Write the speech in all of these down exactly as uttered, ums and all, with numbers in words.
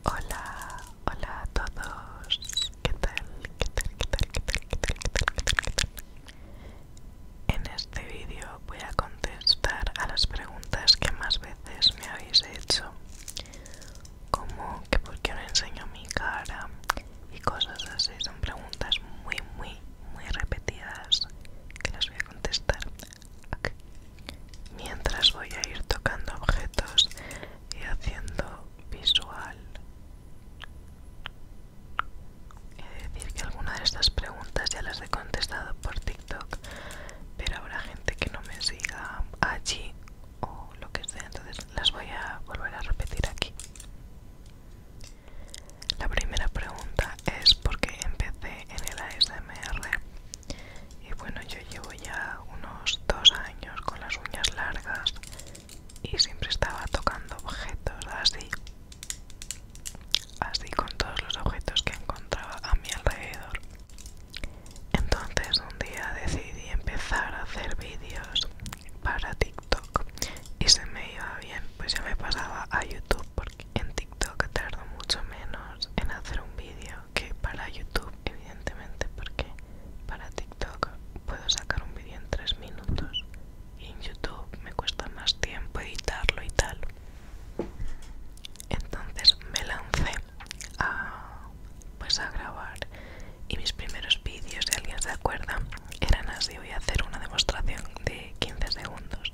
Hola, hola a todos. ¿Qué tal? ¿Qué tal? ¿Qué tal? ¿Qué tal? ¿Qué tal? ¿Qué tal? ¿Qué tal? ¿Qué tal? En este vídeo voy a contestar a las preguntas que más veces me habéis hecho, como que por qué no enseño mi cara y cosas así. Son preguntas muy, muy, muy repetidas que las voy a contestar aquí, mientras voy a ir tocando objetos y haciendo visual. He de decir que algunas de estas preguntas ya las he contestado por TikTok, pero habrá gente que no me siga allí o lo que sea, entonces las voy a volver a repetir aquí. La primera pregunta es por qué empecé en el A S M R. Y bueno, yo llevo ya unos dos años con las uñas largas y siempre estaba tocando objetos así, así con todos los objetos que encontraba a mi alrededor. Entonces un día decidí empezar a hacer vídeos para TikTok y se me iba bien, pues ya me pasaba a YouTube, porque en TikTok tardo mucho menos en hacer un vídeo que para YouTube, evidentemente, porque para TikTok puedo sacar un vídeo en tres minutos y en YouTube me cuesta más tiempo editarlo y tal. Entonces me lancé a, pues a grabar, y mis primeros vídeos, si alguien se acuerda, eran así. Voy a hacer una demostración de quince segundos.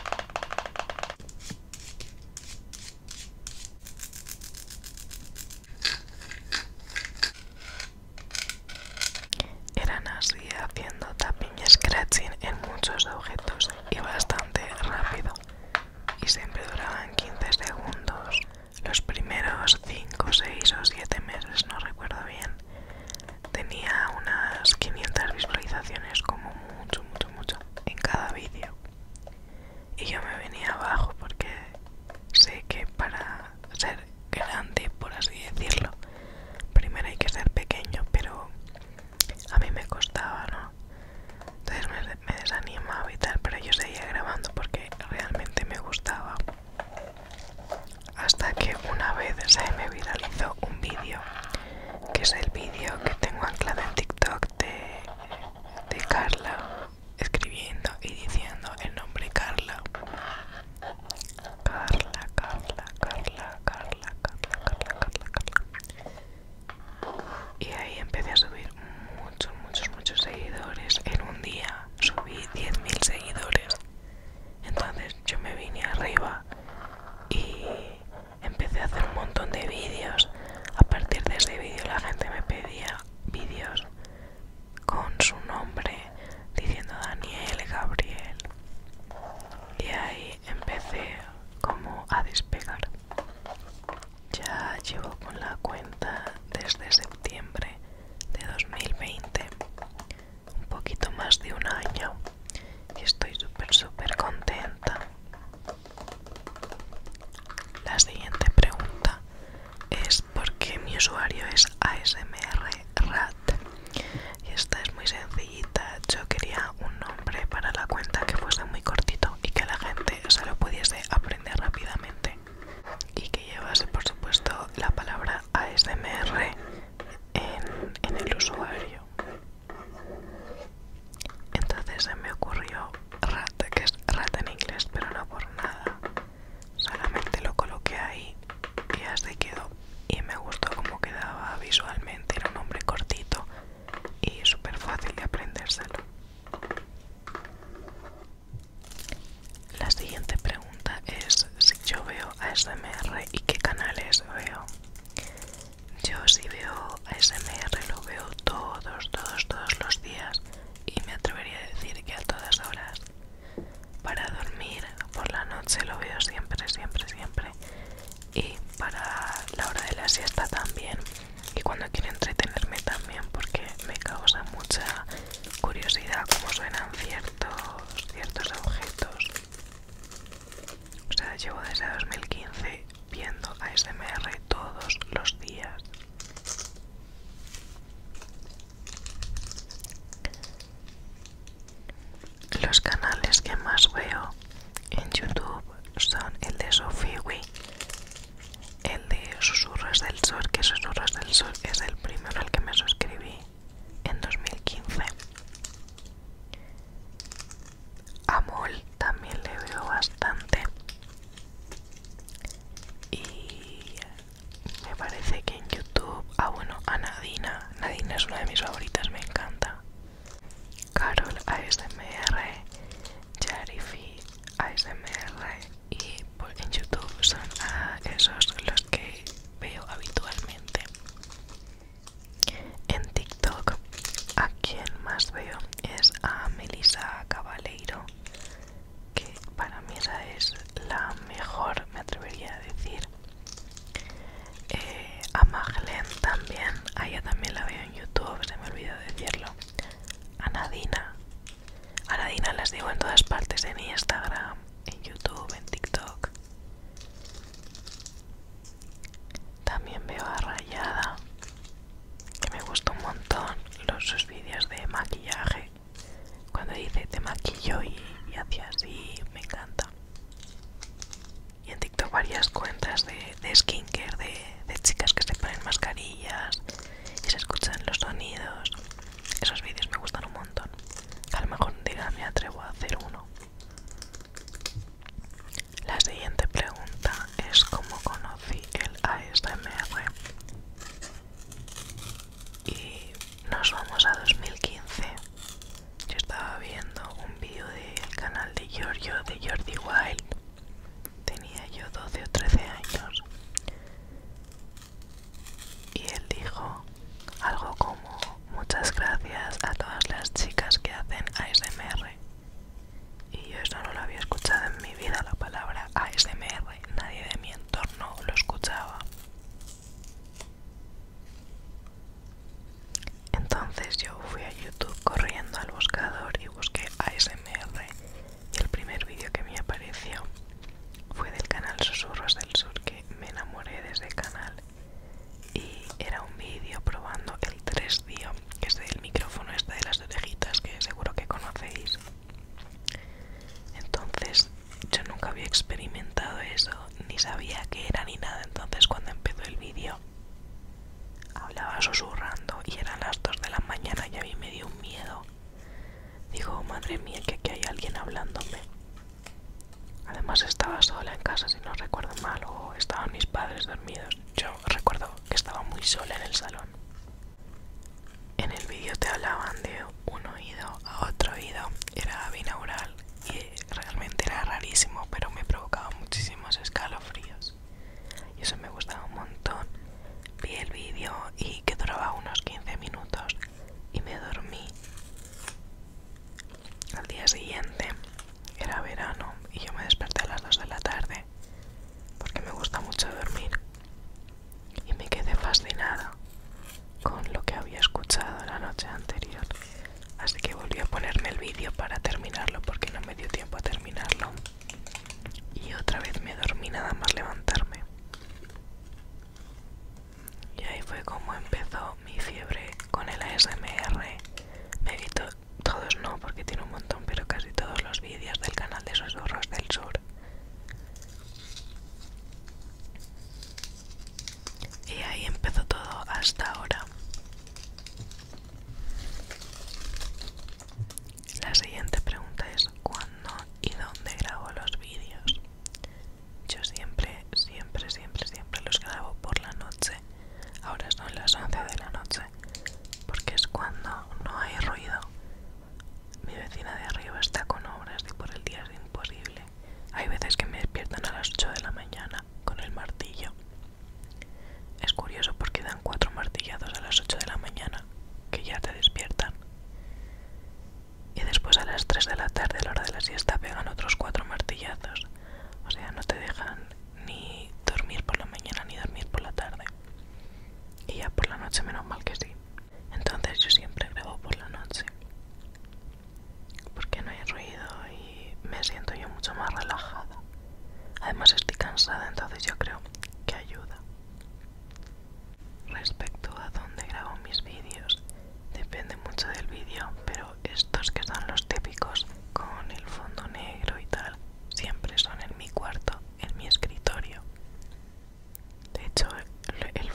Eran así, haciendo tapping y scratching en muchos objetos y bastante rápido, y siempre duraban quince segundos. Los primeros cinco, seis o siete meses, no recuerdo bien, tenía unas quinientas visualizaciones, como mucho, mucho, mucho en cada vídeo. Y yo me venía abajo porque sé que para ser grande, por así decirlo, primero hay que ser pequeño, pero a mí me costaba, ¿no? Entonces me, me desanimaba y tal, pero yo seguía grabando porque realmente me gustaba. Hasta que una vez se me viralizó un vídeo, que es el vídeo que tengo anclado en TikTok de, de Carla escribiendo y diciendo el nombre Carla. Carla, Carla, Carla, Carla, Carla, Carla, Carla, Carla. Y ahí empecé a subir muchos, muchos, muchos seguidores. En un día subí diez mil seguidores. Entonces yo me vine arriba y empecé a hacer un montón de vídeos. A partir de ese vídeo la gente me pedía vídeos con su nombre, diciendo Daniel, Gabriel. Y ahí empecé como a despegar. Ya llevo con la cuenta desde septiembre de dos mil veinte, un poquito más de un año, y estoy súper súper contenta. La siguiente pregunta es por qué mi usuario es A S M R Rat. Y esta es muy sencillita. Yo quería un nombre para la cuenta que fuese muy cortito y que la gente se lo pudiese aprender rápidamente, y que llevase por supuesto la palabra A S M R en, en el usuario. Entonces se me ocurrió Rat, que es Rat en inglés, pero no por nada, solamente lo coloqué ahí y así quedó, y me gustó cómo quedaba visualmente. Era un nombre cortito y súper fácil de aprendérselo. La siguiente pregunta es si yo veo A S M R y qué canales veo. Yo si veo A S M R lo veo todos, todos, todos los días, y me atrevería a decir que a todas horas. Para dormir por la noche lo veo siempre, siempre, siempre, y para la hora de la siesta también, y cuando quiero entretenerme también, porque me causa mucha curiosidad cómo suenan ciertos, ciertos objetos. O sea, llevo desde dos mil quince viendo A S M R todos los días. Los canales que más veo en YouTube son el de Sophie Wee, el de Susurro Susurros del Sur, que Susurros del Sur es el primero al que me suscribí en dos mil quince. A Mol también le veo bastante. Y me parece que en YouTube, ah bueno, a Nadina, Nadina es una de mis favoritas, me encanta. Carol A S M R, Jarifi A S M R, y pues en YouTube son a esos los que veo habitualmente. En TikTok a quien más veo es a Melissa Cabaleiro, que para mí esa es la mejor, me atrevería a decir. Eh, a Maglen también, a ella también la veo en YouTube, se me olvidó decirlo. A Nadina, a Nadina las digo en todas partes, en Instagram, en YouTube, en TikTok. También veo a Rayada, que me gusta un montón los sus vídeos de maquillaje. Cuando dice te maquillo y, y hace así, me encanta. Y en TikTok varias cuentas de, de skincare, de, de chicas que se ponen mascarillas y se escuchan los sonidos. Esos vídeos me gustan un montón. A lo mejor un día me atrevo a hacer uno. La siguiente pregunta es cómo conocí el A S M R. Y nos vamos a dos mil quince. Yo estaba viendo un vídeo del canal de Giorgio, de Jordi Wild. Tenía yo doce o trece años. Y él dijo algo como: muchas gracias a todas las chicas que hacen A S M R. Y yo eso no lo había escuchado en mi vida, la palabra A S M R. Nadie de mi entorno lo escuchaba. Entonces yo fui a YouTube corriendo al buscador y busqué A S M R. Y el primer vídeo que me apareció fue del canal Susurros del Sur, que me enamoré de ese canal. Y era un vídeo probando el tres D O, que es el micrófono este de las orejitas que seguro que conocéis. Entonces yo nunca había experimentado eso, ni sabía qué era ni nada. Entonces cuando empezó el vídeo hablaba susurrando y eran las dos de la mañana y a mí me dio un miedo. Digo, madre mía, que aquí hay alguien hablándome. Además estaba sola en casa, si no recuerdo mal, o estaban mis padres dormidos. Yo recuerdo que estaba muy sola en el salón. En el vídeo te hablaban de un oído a otro oído, era binaural y realmente era rarísimo, pero me provocaba muchísimos escalofríos. Y eso me gustaba un montón. Vi el vídeo y que duraba unos quince minutos y me dormí. Al día siguiente era verano y yo me desperté a las dos de la tarde porque me gusta mucho dormir y me quedé fascinada con lo que había escuchado la noche anterior. Así que volví a ponerme el vídeo para terminarlo porque no me dio tiempo a terminarlo. Y otra vez me dormí nada más levantarme. Y ahí fue como empezó mi fiebre con el A S M R. Me vi to todos no, porque tiene un montón, pero casi todos los vídeos del canal de Susurros del Sur. Y ahí empezó todo hasta ahora. La siguiente pregunta es ¿cuándo y dónde grabo los vídeos? Yo siempre, siempre, siempre, siempre los grabo por la noche. Ahora son las once de la noche, porque es cuando no hay ruido. Mi vecina de arriba está con obras y por el día es imposible. Hay veces que me despiertan a las ocho de la mañana con el martillo. Es curioso porque dan cuatro martillazos a las ocho de la mañana, que ya te despiertan. Y después a las tres de la tarde, a la hora de la siesta, pegan otros cuatro martillazos. O sea, no te dejan ni dormir por la mañana ni dormir por la tarde. Y ya por la noche menos mal que sí. Entonces yo siempre grabo por la noche, porque no hay ruido y me siento yo mucho más relajada. Además estoy cansada, entonces yo creo que ayuda. Respecto a dónde grabo mis vídeos, depende mucho del vídeo, pero estos que son los típicos con el fondo negro y tal, siempre son en mi cuarto, en mi escritorio. De hecho, el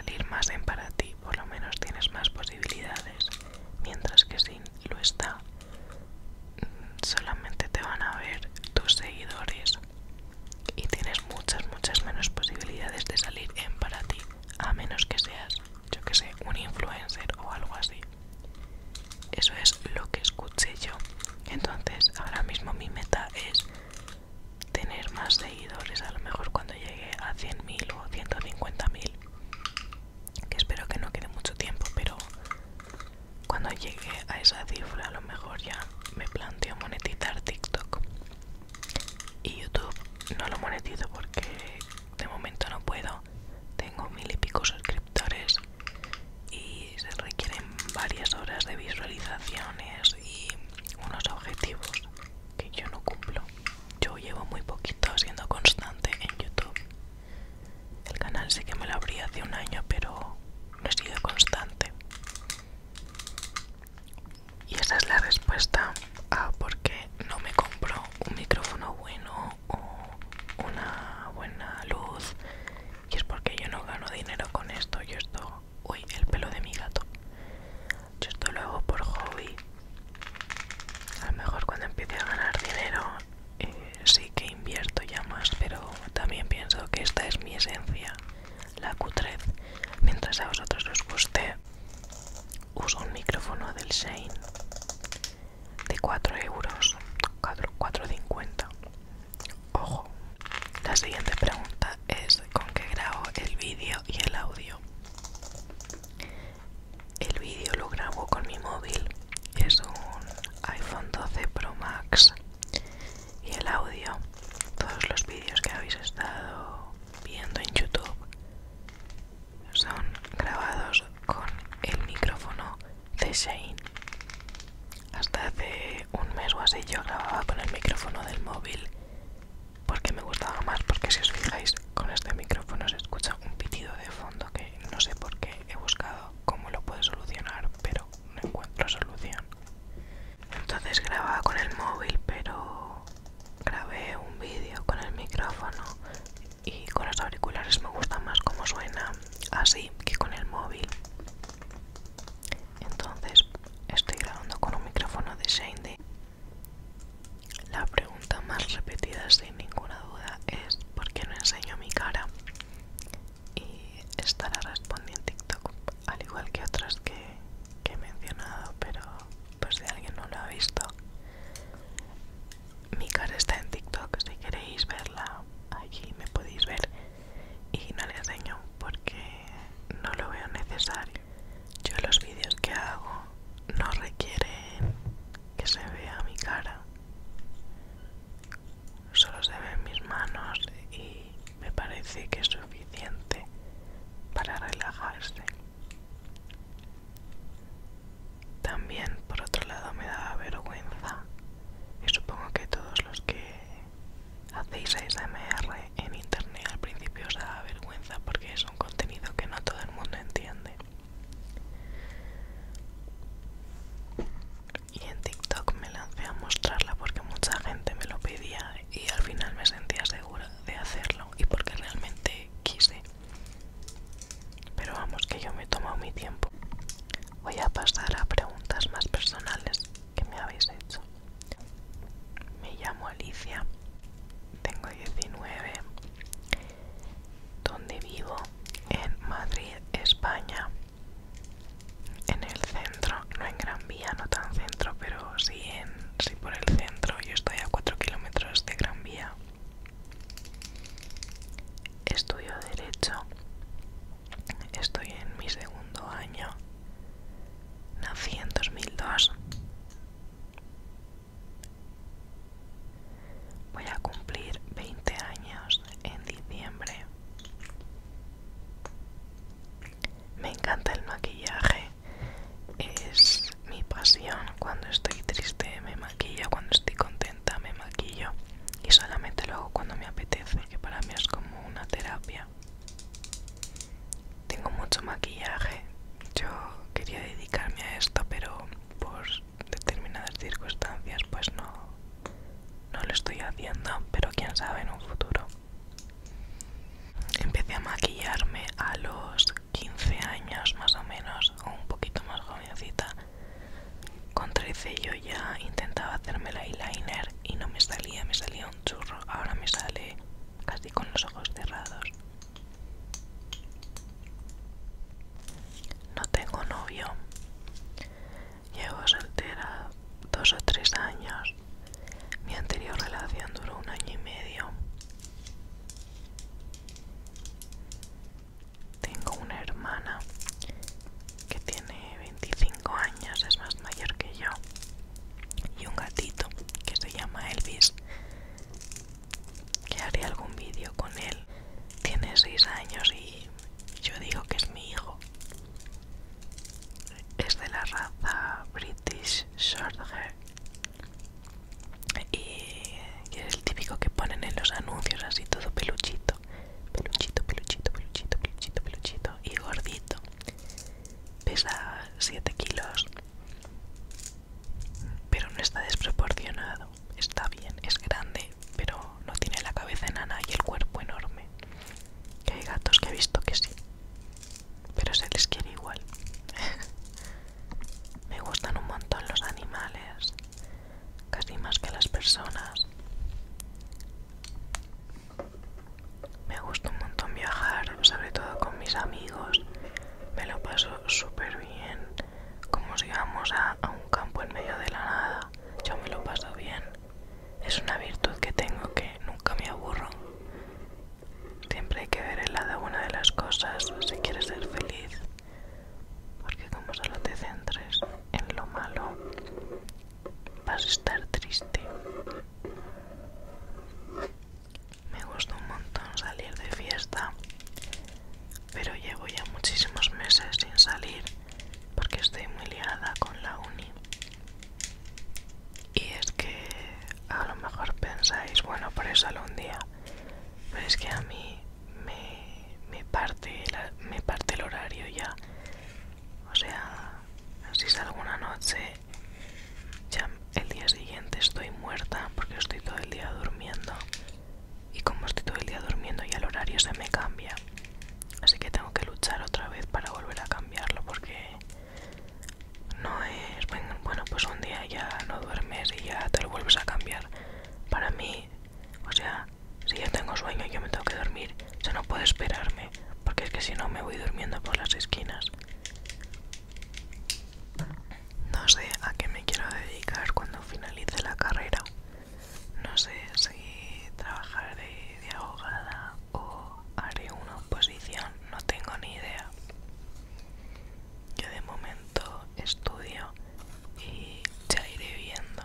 salir más en para ti, por lo menos tienes más posibilidades, mientras que si lo está, solamente te van a ver tus seguidores y tienes muchas, muchas menos posibilidades de salir en para ti, a menos que seas, yo que sé, un influencer o algo así. Eso es lo que escuché yo. Entonces ahora mismo mi meta es tener más seguidores, a lo mejor cuando llegue a cien mil o ciento cincuenta mil, que espero que no quede mucho tiempo, pero cuando llegue a esa cifra a lo mejor ya me planteo monetizar TikTok. Y YouTube no lo monetizo porque de momento no puedo, tengo mil y pico suscriptores y se requieren varias horas de visualizaciones y unos objetivos que yo no cumplo. Yo llevo muy poquito siendo constante en YouTube. El canal sí que me lo abrí hace un año, pero no he sido constante. Y esa es la respuesta a por qué no me compro un micrófono bueno o una buena luz. Y es porque yo no gano dinero con esto. Yo esto... Uy, el pelo de mi gato. Yo esto lo hago por hobby. A lo mejor cuando empiece a ganar dinero eh, sí que invierto ya más, pero también pienso que esta es mi esencia, la cutrez. Mientras a vosotros os guste, uso un micrófono del Shane de cuatro euros, cuatro cincuenta. Ojo. La siguiente pregunta es ¿con qué grabo el vídeo y el audio? El vídeo lo grabo con mi móvil, es un iPhone doce Pro Max, y el audio, todos los vídeos que habéis estado viendo en YouTube son grabados con el micrófono de Shane. Hasta hace un mes o así yo grababa con el micrófono del móvil porque me gustaba más, porque si os fijáis con este micrófono se escucha un pitido de fondo que no sé por qué. He buscado cómo lo puedo solucionar pero no encuentro solución. Entonces grababa con el móvil, pero grabé un vídeo con el micrófono y con los auriculares me gusta más cómo suena así que con el móvil. Entonces estoy grabando con un micrófono de Shane. La pregunta más repetida sin ninguna duda es ¿por qué no enseño mi cara? Y esta la respondí en TikTok, al igual que otras que, que he mencionado, pero pues si alguien no lo ha visto, mi cara está en TikTok. Si queréis verla, allí me podéis ver. años y yo digo que es mi hijo. Es de la raza British Shorthair y es el típico que ponen en los anuncios, así todo peluchito, peluchito, peluchito, peluchito, peluchito, peluchito y gordito. Pesa siete kilos, pero no está desproporcionado, está bien, es grande, pero no tiene la cabeza enana y el cuerpo enorme. Que hay gatos que he visto que sí, pero se les quiere igual. Me gustan un montón los animales, casi más que las personas. Me gusta un montón viajar, sobre todo con mis amigos. Me lo paso súper bien, como si íbamos a, a un campo en medio de la nada. Yo me lo paso bien. Es una virtud que tengo, que nunca me aburro. Siempre hay que ver el lado bueno de las cosas si quieres ser feliz, porque como solo te centres en lo malo, vas a estar triste. Me gusta un montón salir de fiesta, pero llevo ya muchísimos meses sin salir porque estoy muy liada con la uni. Y es que a lo mejor pensáis, bueno, por eso solo un día, pero es que a mí me, me, parte la, me parte el horario ya. O sea, si salgo una noche, ya el día siguiente estoy muerta porque estoy todo el día durmiendo. Y como estoy todo el día durmiendo, ya el horario se me cambia. Así que tengo que luchar otra vez para volver a cambiarlo, porque no es, bueno, pues un día ya no duermes y ya te lo vuelves a cambiar. Para mí, o sea, si yo tengo sueño y yo me tengo que dormir, yo no puedo esperarme, porque es que si no me voy durmiendo por las esquinas. No sé a qué me quiero dedicar cuando finalice la carrera. No sé si trabajaré de abogada o haré una oposición, no tengo ni idea. Yo de momento estudio y ya iré viendo.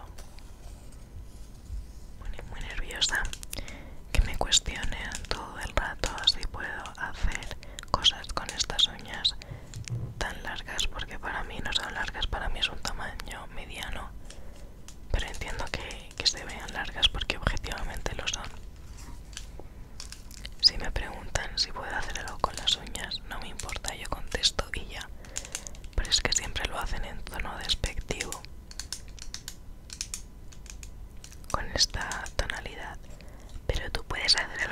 Muy, muy nerviosa que me cuestionen todo el rato si puedo hacer cosas con estas uñas tan largas, porque para mí no son largas, para mí es un tamaño mediano, pero entiendo que, que se vean largas porque objetivamente lo son. Si me preguntan si puedo hacer algo con las uñas, no me importa, yo contesto y ya, pero es que siempre lo hacen en tono despectivo, con esta tonalidad. Pero tú puedes hacer